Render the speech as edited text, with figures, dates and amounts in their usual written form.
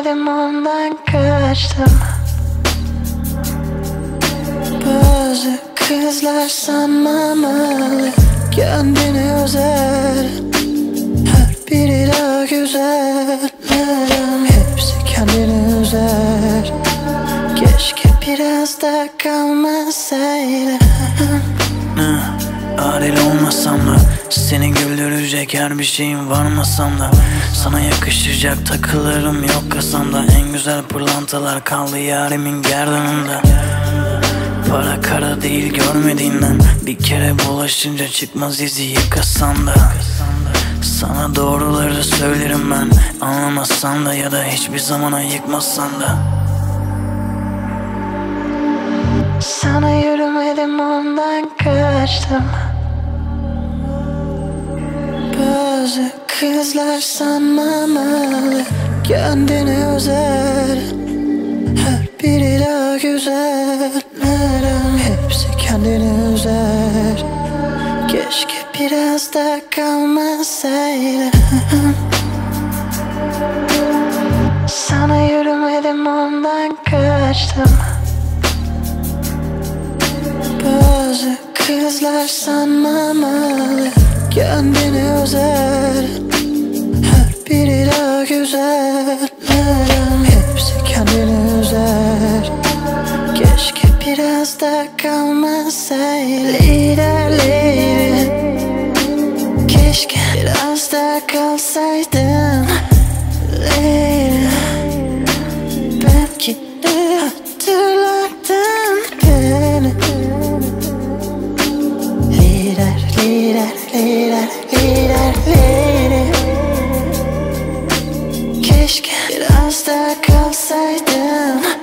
yürümedim, ondan kaçtım. Bazı kızlar sanmamalı kendini özel, her biri daha güzel. Hepsi kendini özel. Keşke biraz da kalmasaydı. Adil olmasam da, seni güldürecek her bir şeyim varmasam da, sana yakışacak takılarım yok kasamda. En güzel pırlantalar kaldı yarimin gerdanında. Para kara değil görmediğinden, bir kere bulaşınca çıkmaz izi yıkasan da. Sana doğruları söylerim ben, anlamazsan da ya da hiçbir zaman ayıkmazsan da. Sana yürümedim, ondan kaçtım. Bazı kızlar sanmamalı kendini özel, her biri daha güzel. Hepsi kendini özel. Keşke biraz da kalmasaydı. Sana yürümedim, ondan kaçtım. Bazı kızlar sanmamalı kendini özel, her biri daha güzel. Hepsi kendini özel. Keşke biraz da kalmasaydı. Lider lady, keşke biraz da kalsaydın. Lady, belki de hatırlardın beni. Lider, lider, lider, lider, lady, keşke biraz da kalsaydın.